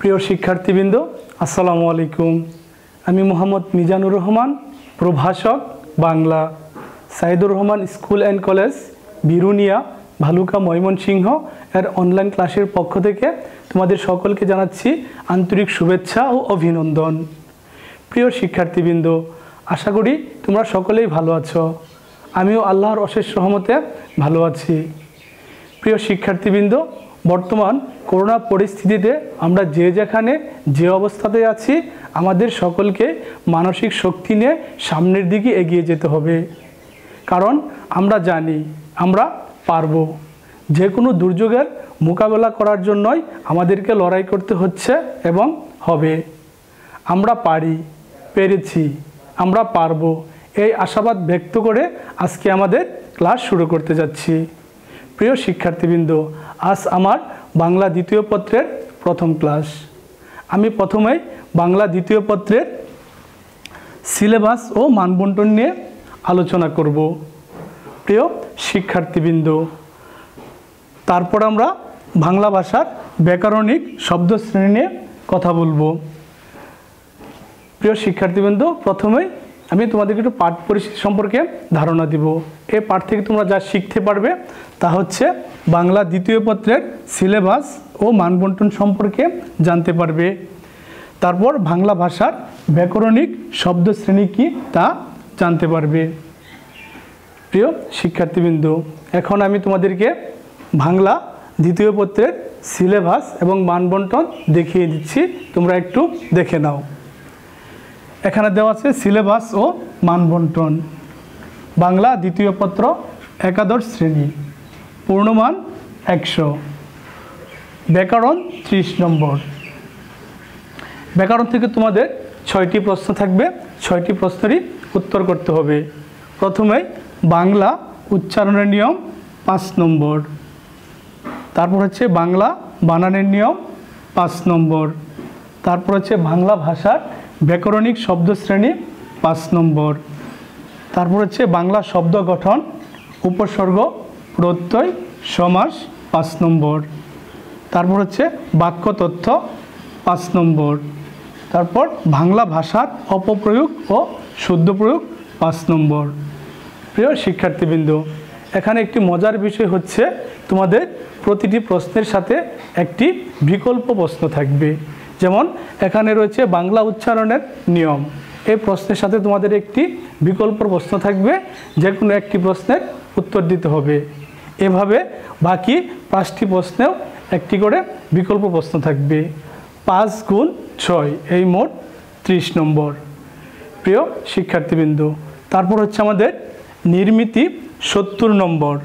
প্রিয় শিক্ষার্থীবৃন্দ, আসসালামু আলাইকুম। আমি মোহাম্মদ মিজানুর রহমান, প্রভাষক Bangla, Saidur Rahman school and college, Biruniya, Bhaluka, Mymensingh এর অনলাইন ক্লাসের পক্ষ থেকে তোমাদের সকলকে জানাচ্ছি আন্তরিক শুভেচ্ছা ও অভিনন্দন। প্রিয় শিক্ষার্থীবৃন্দ, আশা করি তোমরা সকলেই ভালো আছো। আমিও আল্লাহর অশেষ রহমতে ভালো আছি। প্রিয় শিক্ষার্থীবৃন্দ, বর্তমান করোনা পরিস্থিতিতে আমরা যে যেখানে যে অবস্থাতে আছি, আমাদের সকলকে মানসিক শক্তি নিয়ে সামনের দিকে এগিয়ে যেতে হবে। কারণ আমরা জানি আমরা পারবো। যে কোনো দুর্যোগের মোকাবেলা করার জন্যই আমাদেরকে লড়াই করতে হচ্ছে এবং হবে। আমরা পারি, পেরেছি, আমরা পারবো, এই আশাবাদ ব্যক্ত করে আজকে আমাদের ক্লাস শুরু করতে যাচ্ছি। প্রিয় শিক্ষার্থীবৃন্দ, আজ আমার বাংলা দ্বিতীয় পত্রের প্রথম ক্লাস। আমি প্রথমেই বাংলা দ্বিতীয় পত্রের সিলেবাস ও মানবন্টন নিয়ে আলোচনা করব। প্রিয় শিক্ষার্থীবৃন্দ, তারপর আমরা বাংলা ভাষার ব্যাকরণিক শব্দশ্রেণী নিয়ে কথা বলবো। প্রিয় শিক্ষার্থীবৃন্দ, প্রথমেই আমি তোমাদেরকে একটু পাঠ পরিস্থিতি সম্পর্কে ধারণা দিব। এই পাঠ থেকে তোমরা যা শিখতে পারবে তা হচ্ছে বাংলা দ্বিতীয় পত্রের সিলেবাস ও মানবন্টন সম্পর্কে জানতে পারবে। তারপর বাংলা ভাষার ব্যাকরণিক শব্দশ্রেণী কী তা জানতে পারবে। প্রিয় শিক্ষার্থীবৃন্দ, এখন আমি তোমাদেরকে বাংলা দ্বিতীয় পত্রের সিলেবাস এবং মানবন্টন দেখিয়ে দিচ্ছি, তোমরা একটু দেখে নাও। এখানে দেওয়া আছে সিলেবাস ও মানবন্টন। বাংলা দ্বিতীয় পত্র একাদশ শ্রেণী, পূর্ণমান 100, ব্যাকরণ 30 নম্বর। ব্যাকরণ থেকে তোমাদের 6টি প্রশ্ন থাকবে, 6টি প্রশ্নেরই উত্তর করতে হবে। প্রথমে বাংলা উচ্চারণের নিয়ম 5 নম্বর, তারপর হচ্ছে বাংলা বানানের নিয়ম 5 নম্বর, তারপর হচ্ছে বাংলা ভাষার ব্যাকরণিক শব্দশ্রেণী 5 নম্বর, তারপর হচ্ছে বাংলা শব্দ গঠন, উপসর্গ, প্রত্যয়, সমাস 5 নম্বর, তারপর হচ্ছে বাক্য তথ্য 5 নম্বর, তারপর বাংলা ভাষার অপপ্রয়োগ ও শুদ্ধ প্রয়োগ 5 নম্বর। প্রিয় শিক্ষার্থীবৃন্দ, এখানে একটি মজার বিষয় হচ্ছে তোমাদের প্রতিটি প্রশ্নের সাথে একটি বিকল্প প্রশ্ন থাকবে। যেমন এখানে রয়েছে বাংলা উচ্চারণের নিয়ম, এই প্রশ্নের সাথে তোমাদের একটি বিকল্প প্রশ্ন থাকবে, যে কোনো একটি প্রশ্নের উত্তর দিতে হবে। এভাবে বাকি 5টি প্রশ্নেও একটি করে বিকল্প প্রশ্ন থাকবে। 5 গুণ 6, এই মোট 30 নম্বর। প্রিয় শিক্ষার্থীবৃন্দ, তারপর হচ্ছে আমাদের নির্মিতি 70 নম্বর।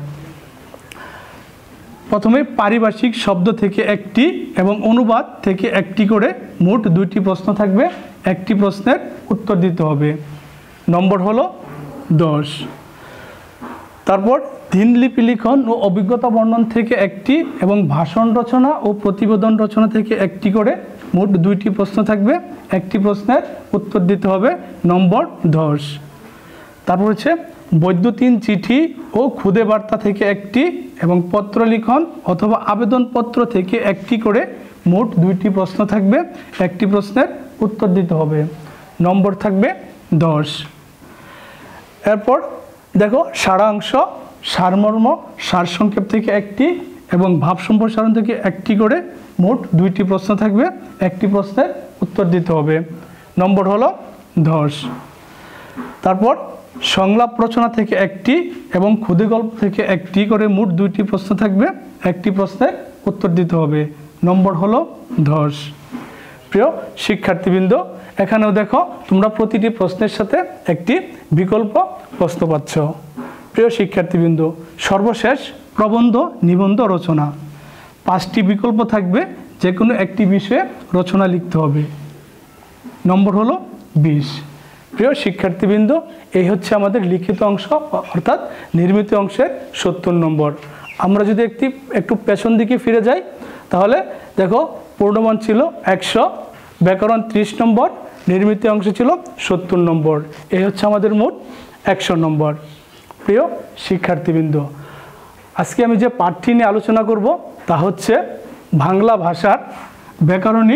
প্রথমে পারিভাষিক শব্দ থেকে একটি এবং অনুবাদ থেকে একটি করে মোট 2টি প্রশ্ন থাকবে। একটি প্রশ্নের উত্তর দিতে হবে, নম্বর হলো 10। তারপর দিনলিপি লিখন ও অভিজ্ঞতা বর্ণন থেকে একটি এবং ভাষণ রচনা ও প্রতিবেদন রচনা থেকে একটি করে মোট 2টি প্রশ্ন থাকবে। একটি প্রশ্নের উত্তর দিতে হবে, নম্বর 10। তারপর হচ্ছে বৈদ্যুতিন চিঠি ও খুদে বার্তা থেকে একটি এবং পত্র লিখন অথবা আবেদনপত্র থেকে একটি করে মোট 2টি প্রশ্ন থাকবে। একটি প্রশ্নের উত্তর দিতে হবে, নম্বর থাকবে 10। এরপর দেখো সারাংশ, সারমর্ম, সারসংক্ষেপ থেকে একটি এবং ভাব সম্প্রসারণ থেকে একটি করে মোট 2টি প্রশ্ন থাকবে। একটি প্রশ্নের উত্তর দিতে হবে, নম্বর হলো 10। তারপর সংলাপ রচনা থেকে একটি এবং ক্ষুদে গল্প থেকে একটি করে মোট 2টি প্রশ্ন থাকবে। একটি প্রশ্নের উত্তর দিতে হবে, নম্বর হলো 10। প্রিয় শিক্ষার্থীবৃন্দ, এখানেও দেখো তোমরা প্রতিটি প্রশ্নের সাথে একটি বিকল্প প্রশ্ন পাচ্ছ। প্রিয় শিক্ষার্থীবৃন্দ, সর্বশেষ প্রবন্ধ নিবন্ধ রচনা, 5টি বিকল্প থাকবে, যে কোনো একটি বিষয়ে রচনা লিখতে হবে, নম্বর হলো 20। প্রিয় শিক্ষার্থীবৃন্দ, এই হচ্ছে আমাদের লিখিত অংশ অর্থাৎ নির্মিত অংশের 70 নম্বর। আমরা যদি একটু পেছন দিকে ফিরে যাই, তাহলে দেখো পূর্ণমান ছিল 100, ব্যাকরণ 30 নম্বর, নির্মিত অংশ ছিল 70 নম্বর। এই হচ্ছে আমাদের মোট 100 নম্বর। প্রিয় শিক্ষার্থীবৃন্দ, আজকে আমি যে পাঠটি নিয়ে আলোচনা করব তা হচ্ছে বাংলা ভাষার ব্যাকরণিক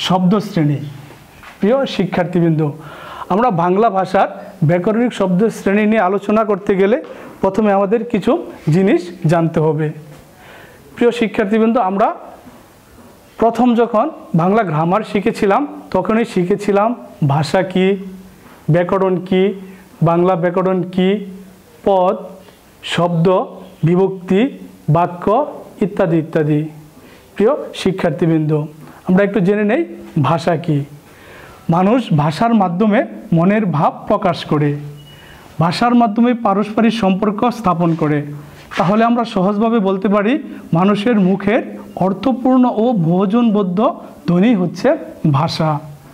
শব্দ শ্রেণী। প্রিয় শিক্ষার্থীবৃন্দ, আমরা বাংলা ভাষার ব্যাকরণিক শব্দ শ্রেণী নিয়ে আলোচনা করতে গেলে প্রথমে আমাদের কিছু জিনিস জানতে হবে। প্রিয় শিক্ষার্থীবৃন্দ, আমরা প্রথম যখন বাংলা গ্রামার শিখেছিলাম তখনই শিখেছিলাম ভাষা কি, ব্যাকরণ কি, বাংলা ব্যাকরণ কি, পদ, শব্দ, বিভক্তি, বাক্য ইত্যাদি ইত্যাদি। প্রিয় শিক্ষার্থীবৃন্দ, আমরা একটু জেনে নেই ভাষা কি। মানুষ ভাষার মাধ্যমে মনের ভাব প্রকাশ করে, ভাষার মাধ্যমে পারস্পরিক সম্পর্ক স্থাপন করে। তাহলে আমরা সহজভাবে বলতে পারি মানুষের মুখের অর্থপূর্ণ ও বহুজনবদ্ধ ধ্বনি হচ্ছে ভাষা।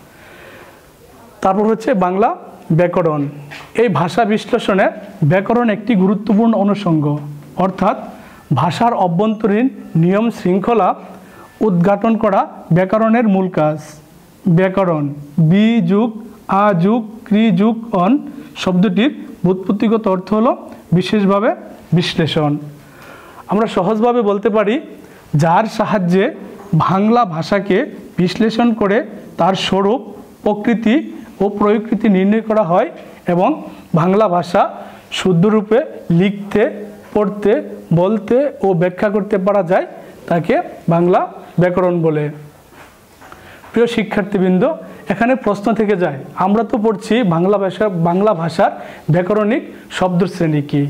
তারপর হচ্ছে বাংলা ব্যাকরণ। এই ভাষা বিশ্লেষণে ব্যাকরণ একটি গুরুত্বপূর্ণ অনুষঙ্গ, অর্থাৎ ভাষার অভ্যন্তরীণ নিয়ম শৃঙ্খলা উদ্ঘাটন করা ব্যাকরণের মূল কাজ। ব্যাকরণ বি যুগ আ যুগ ক্রি যুগ অন শব্দটির ব্যুৎপত্তিগত অর্থ হলো বিশেষভাবে বিশ্লেষণ। আমরা সহজভাবে বলতে পারি যার সাহায্যে বাংলা ভাষাকে বিশ্লেষণ করে তার স্বরূপ, প্রকৃতি ও প্রকৃতি নির্ণয় করা হয় এবং বাংলা ভাষা শুদ্ধরূপে লিখতে, পড়তে, বলতে ও ব্যাখ্যা করতে পারা যায়, তাকে বাংলা ব্যাকরণ বলে। প্রিয় শিক্ষার্থীবৃন্দ, এখানে প্রশ্ন থেকে যায়, আমরা তো পড়ছি বাংলা ভাষার ব্যাকরণিক শব্দশ্রেণী কি,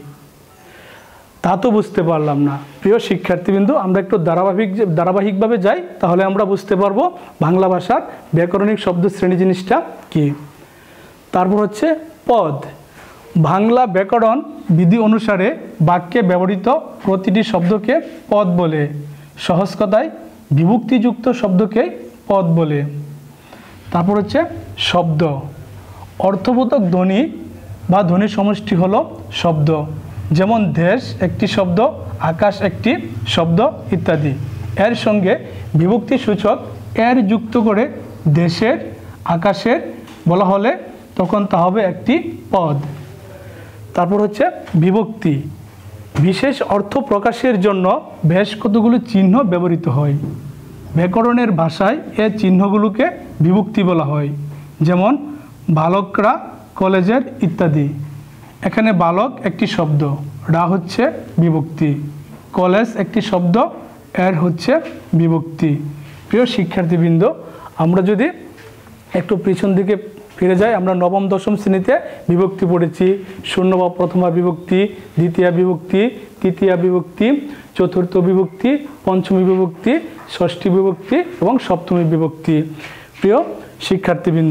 তা তো বুঝতে পারলাম না। প্রিয় শিক্ষার্থীবৃন্দ, আমরা একটু ধারাবাহিকভাবে যাই, তাহলে আমরা বুঝতে পারবো বাংলা ভাষার ব্যাকরণিক শব্দশ্রেণী জিনিসটা কি। তারপর হচ্ছে পদ। বাংলা ব্যাকরণ বিধি অনুসারে বাক্যে ব্যবহৃত প্রতিটি শব্দকে পদ বলে। সহজ কথায় বিভক্তিযুক্ত শব্দকে পদ বলে। তারপর হচ্ছে শব্দ। অর্থবোধক ধ্বনি বা ধ্বনি সমষ্টি হলো শব্দ। যেমন দেশ একটি শব্দ, আকাশ একটি শব্দ ইত্যাদি। এর সঙ্গে বিভক্তি সূচক এর যুক্ত করে দেশের, আকাশের বলা হলে তখন তা হবে একটি পদ। তারপর হচ্ছে বিভক্তি। বিশেষ অর্থ প্রকাশের জন্য বেশ কতগুলো চিহ্ন ব্যবহৃত হয়। ব্যাকরণের ভাষায় এই চিহ্নগুলোকে বিভক্তি বলা হয়। যেমন বালকরা কলেজের ইত্যাদি। এখানে বালক একটি শব্দ, রা হচ্ছে বিভক্তি। কলেজ একটি শব্দ, এর হচ্ছে বিভক্তি। প্রিয় শিক্ষার্থীবৃন্দ, আমরা যদি একটু পিছন দিকে ফিরে যাই, আমরা নবম দশম শ্রেণীতে বিভক্তি পড়েছি। শূন্য বা প্রথমা বিভক্তি, দ্বিতীয়া বিভক্তি, তৃতীয়া বিভক্তি, চতুর্থ বিভক্তি, পঞ্চমী বিভক্তি, ষষ্ঠী বিভক্তি এবং সপ্তমী বিভক্তি। প্রিয় শিক্ষার্থীবৃন্দ,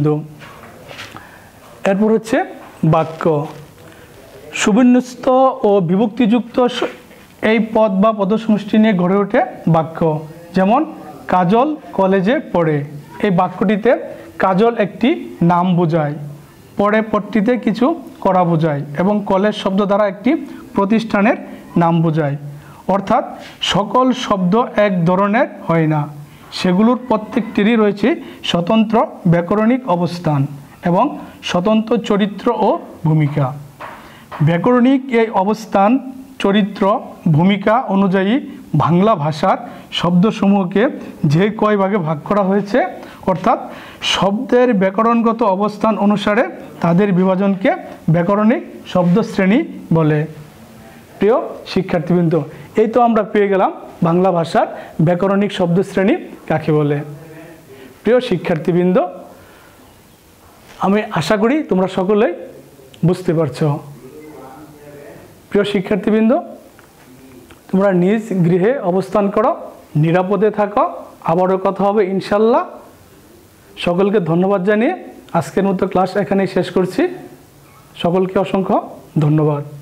এরপর হচ্ছে বাক্য। সুবিন্যস্ত ও বিভক্তিযুক্ত এই পদ বা পদসমষ্টি নিয়ে গড়ে ওঠে বাক্য। যেমন কাজল কলেজে পড়ে। এই বাক্যটিতে কাজল একটি নাম বোঝায়, পড়ে পদটিতে কিছু করা বোঝায় এবং কলেজ শব্দ দ্বারা একটি প্রতিষ্ঠানের নাম বোঝায়। অর্থাৎ সকল শব্দ এক ধরনের হয় না, সেগুলোর প্রত্যেকটিরই রয়েছে স্বতন্ত্র ব্যাকরণিক অবস্থান এবং স্বতন্ত্র চরিত্র ও ভূমিকা। ব্যাকরণিক এই অবস্থান, চরিত্র, ভূমিকা অনুযায়ী বাংলা ভাষার শব্দসমূহকে যে কয় ভাগে ভাগ করা হয়েছে, অর্থাৎ শব্দের ব্যাকরণগত অবস্থান অনুসারে তাদের বিভাজনকে ব্যাকরণিক শব্দশ্রেণী বলে। প্রিয় শিক্ষার্থীবৃন্দ, এই তো আমরা পেয়ে গেলাম বাংলা ভাষার ব্যাকরণিক শব্দশ্রেণী কাকে বলে। প্রিয় শিক্ষার্থীবৃন্দ, আমি আশা করি তোমরা সকলেই বুঝতে পারছ। প্রিয় শিক্ষার্থীবৃন্দ, তোমরা নিজ গৃহে অবস্থান করো, নিরাপদে থাকো। আবারও কথা হবে ইনশাল্লাহ। সকলকে ধন্যবাদ জানিয়ে আজকের মতো ক্লাস এখানেই শেষ করছি। সকলকে অসংখ্য ধন্যবাদ।